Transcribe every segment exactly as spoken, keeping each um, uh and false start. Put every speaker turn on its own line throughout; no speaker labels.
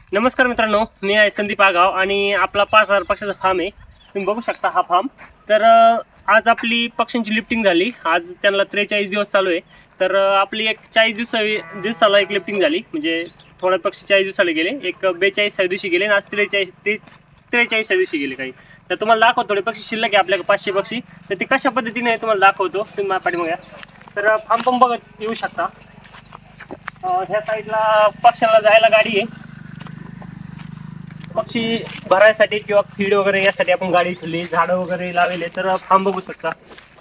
नमस्कार मित्रांनो, मी आहे संदीप आगाव आणि आपला पाच हजार पक्षाचा फार्म आहे. तुम्ही बघू शकता हा फार्म. तर आज आपली पक्ष्यांची लिफ्टिंग झाली. आज त्यांना त्रेचाळीस दिवस चालू आहे. तर आपली एक चाळीस दिवसा दिवसाला एक लिफ्टिंग झाली, म्हणजे थोडे पक्षी चाळीस दिवसाला गेले, एक बेचाळीसाव्या दिवशी गेले आणि आज त्रेचाळीस ते त्रेचाळीसाव्या दिवशी गेले काही. तर तुम्हाला दाखवतो थोडे पक्षी शिल्लक आहे आपल्याकडे पाचशे पक्षी. तर ते कशा पद्धतीने तुम्हाला दाखवतो, तुम्ही माझ्या पाठीमागे या. तर फार्म पण बघत येऊ शकता. ह्या साईडला पक्ष्यांना जायला गाडी आहे. पक्षी भरायसाठी किंवा फीड वगैरे यासाठी आपण गाडी ठेवली, झाडं वगैरे लावले. तर फार्म बघू शकता.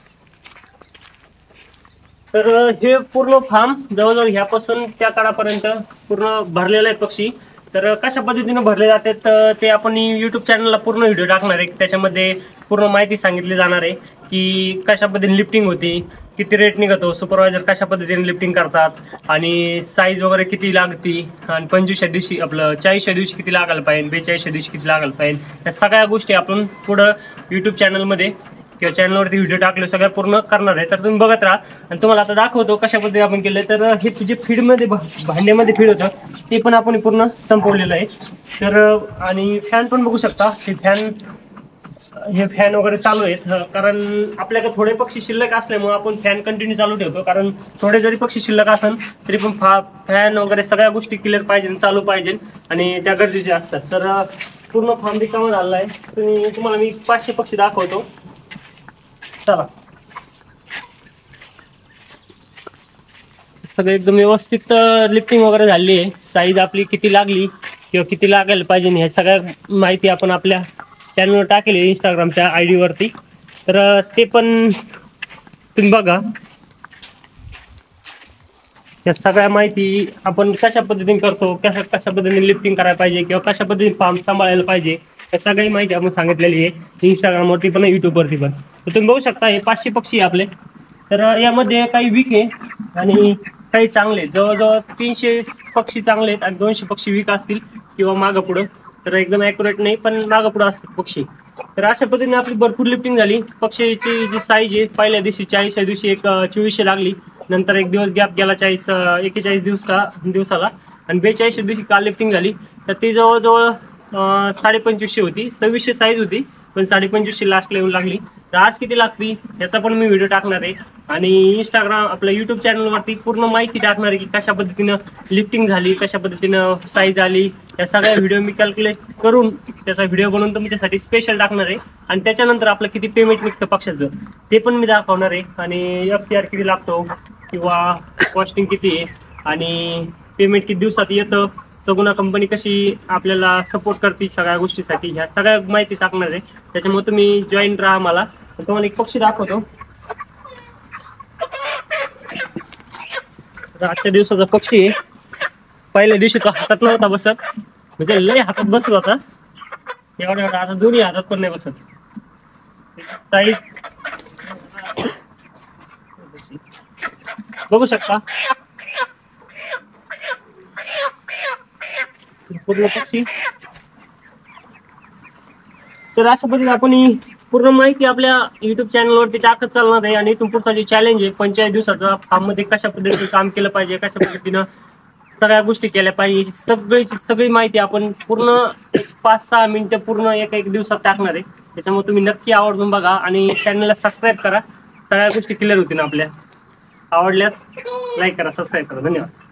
तर हे पूर्ण फार्म जवळजवळ ह्यापासून त्या काळापर्यंत पूर्ण भरलेलं आहे पक्षी. तर कशा पद्धतीने भरले जाते तर ते आपण यूट्यूब चॅनलला पूर्ण व्हिडिओ टाकणार आहे. त्याच्यामध्ये पूर्ण माहिती सांगितली जाणार आहे की कशा पद्धतीने लिफ्टिंग होती, किती रेट निघतो, सुपरवायझर कशा पद्धतीने लिफ्टिंग करतात आणि साईज वगैरे किती लागती, आणि पंचवीसच्या दिवशी आपलं चाळीसच्या दिवशी किती लागायला पाहिजे, बेचाळीसच्या दिवशी किती लागायला पाहिजे, या सगळ्या गोष्टी आपण पुढं यूट्यूब चॅनलमध्ये किंवा चॅनलवरती व्हिडिओ टाकले सगळ्या पूर्ण करणार आहे. तर तुम्ही बघत राहा आणि तुम्हाला आता दाखवतो कशा पद्धतीने आपण केलं. तर हे जे फीडमध्ये भांड्यामध्ये फीड होतं ते पण आपण पूर्ण संपवलेलं आहे. तर आणि फॅन पण बघू शकता. हे फॅन हे फॅन वगैरे चालू आहेत, कारण आपल्याकडे थोडे पक्षी शिल्लक असल्यामुळे आपण फॅन कंटिन्यू चालू ठेवतो. कारण थोडे जरी पक्षी शिल्लक असेल तरी पण फा फॅन वगैरे सगळ्या गोष्टी क्लिअर पाहिजे, चालू पाहिजे आणि त्या गरजेच्या असतात. तर पूर्ण फार्म रिकामा झाला आहे. तुम्हाला मी पाचशे पक्षी दाखवतो. चला, सगळं एकदम व्यवस्थित लिफ्टिंग वगैरे झाली आहे. साईज आपली किती लागली किंवा किती लागायला पाहिजे ह्या सगळ्या माहिती आपण आपल्या चॅनलवर टाकेल आहे, इंस्टाग्रामच्या आय डी वरती. तर ते पण तुम्ही बघा. या सगळ्या माहिती आपण कशा पद्धतीने करतो, कशा कशा पद्धतीने लिफ्टिंग करायला पाहिजे किंवा कशा पद्धतीने फार्म सांभाळायला पाहिजे, या सगळी माहिती आपण सांगितलेली आहे इंस्टाग्रामवरती पण यूट्यूबवरती पण. तर तुम्ही बघू शकता हे पाचशे पक्षी आपले. तर यामध्ये काही वीक आहे आणि काही चांगले. जवळजवळ तीनशे पक्षी चांगले आहेत आणि दोनशे पक्षी वीक असतील किंवा मागं पुढं. तर एकदम ॲक्युरेट नाही, पण मागं पुढं असतात पक्षी. तर अशा पद्धतीने आपली भरपूर लिफ्टिंग झाली. पक्षीची जी साईज आहे पहिल्या दिवशी चाळीसच्या दिवशी एक चोवीसशे लागली. नंतर एक दिवस गॅप गेला चाळीस एकेचाळीस दिवसा दिवसाला आणि बेचाळीसशे दिवशी काल लिफ्टिंग झाली. तर ती जवळजवळ साडेपंचवीसशे होती. सव्वीसशे साईज होती पण साडेपंचवीसशे लास्टला येऊन लागली. तर आज किती लागती याचा पण मी व्हिडिओ टाकणार आहे आणि इंस्टाग्राम आपल्या यूट्यूब चॅनलवरती पूर्ण माहिती टाकणार आहे की कशा पद्धतीनं लिफ्टिंग झाली, कशा पद्धतीनं साईज आली. या सगळ्या व्हिडिओ मी कॅल्क्युलेट करून त्याचा व्हिडिओ बनवून तुमच्यासाठी स्पेशल टाकणार आहे. आणि त्याच्यानंतर आपलं किती पेमेंट निघतं पक्षाचं ते पण मी दाखवणार आहे. आणि एफ सी आर किती लागतो किंवा कॉस्टिंग किती आहे आणि पेमेंट किती दिवसात येतं, सगुना कंपनी कशी आपल्याला सपोर्ट करते सगळ्या गोष्टीसाठी, ह्या सगळ्या माहिती सांगणार आहे. त्याच्यामुळे तुम्ही जॉईन राहा. मला तुम्हाला एक पक्षी दाखवतो. आजच्या दिवसाचा पक्षी आहे. पहिल्या दिवशी तो हातात नव्हता बसत, म्हणजे लय हातात बसत होता एवढा एवढा. आता दोन्ही हातात पण नाही बसत. साईज बघू शकता. पूर्ण पक्षी. तर अशा पद्धतीने आपण पूर्ण माहिती आपल्या युट्यूब चॅनलवरती टाकत चालणार आहे. आणि इथून पुढचा जे चॅलेंज आहे पंचेचाळीस दिवसाचा फार्म मध्ये कशा पद्धतीने काम केलं पाहिजे, कशा पद्धतीनं सगळ्या गोष्टी केल्या पाहिजे, याची सगळीची सगळी माहिती आपण पूर्ण एक पाच सहा मिनिटं पूर्ण एक एक दिवसात टाकणार आहे. त्याच्यामुळे तुम्ही नक्की आवर्जून बघा आणि चॅनलला सबस्क्राईब करा. सगळ्या गोष्टी क्लिअर होतील आपल्या. आवडल्यास लाईक करा, सबस्क्राईब करा. धन्यवाद.